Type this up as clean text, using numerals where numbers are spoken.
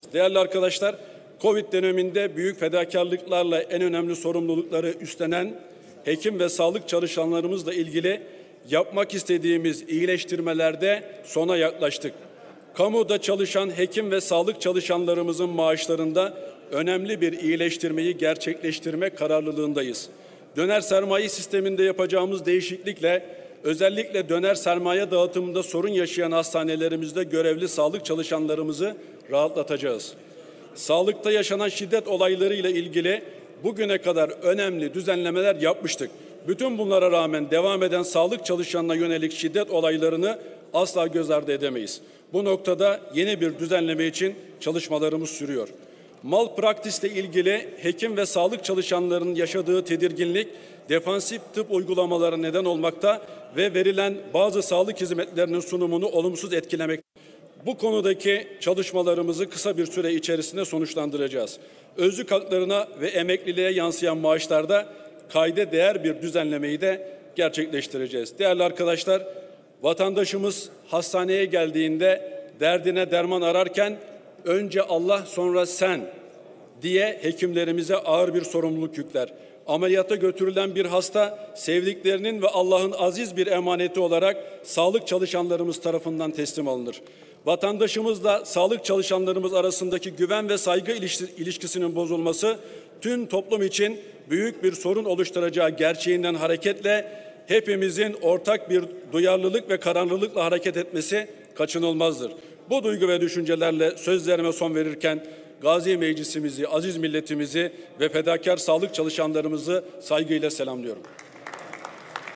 Değerli arkadaşlar, Covid döneminde büyük fedakarlıklarla en önemli sorumlulukları üstlenen hekim ve sağlık çalışanlarımızla ilgili yapmak istediğimiz iyileştirmelerde sona yaklaştık. Kamuda çalışan hekim ve sağlık çalışanlarımızın maaşlarında önemli bir iyileştirmeyi gerçekleştirme kararlılığındayız. Döner sermaye sisteminde yapacağımız değişiklikle özellikle döner sermaye dağıtımında sorun yaşayan hastanelerimizde görevli sağlık çalışanlarımızı rahatlatacağız. Sağlıkta yaşanan şiddet olaylarıyla ilgili bugüne kadar önemli düzenlemeler yapmıştık. Bütün bunlara rağmen devam eden sağlık çalışanına yönelik şiddet olaylarını asla göz ardı edemeyiz. Bu noktada yeni bir düzenleme için çalışmalarımız sürüyor. Malpraktisle ilgili hekim ve sağlık çalışanlarının yaşadığı tedirginlik, defansif tıp uygulamaları neden olmakta ve verilen bazı sağlık hizmetlerinin sunumunu olumsuz etkilemekte. Bu konudaki çalışmalarımızı kısa bir süre içerisinde sonuçlandıracağız. Özlük haklarına ve emekliliğe yansıyan maaşlarda kayda değer bir düzenlemeyi de gerçekleştireceğiz. Değerli arkadaşlar, vatandaşımız hastaneye geldiğinde derdine derman ararken önce Allah sonra sen diye hekimlerimize ağır bir sorumluluk yükler. Ameliyata götürülen bir hasta sevdiklerinin ve Allah'ın aziz bir emaneti olarak sağlık çalışanlarımız tarafından teslim alınır. Vatandaşımızla sağlık çalışanlarımız arasındaki güven ve saygı ilişkisinin bozulması tüm toplum için büyük bir sorun oluşturacağı gerçeğinden hareketle hepimizin ortak bir duyarlılık ve kararlılıkla hareket etmesi kaçınılmazdır. Bu duygu ve düşüncelerle sözlerime son verirken Gazi Meclisimizi, aziz milletimizi ve fedakar sağlık çalışanlarımızı saygıyla selamlıyorum.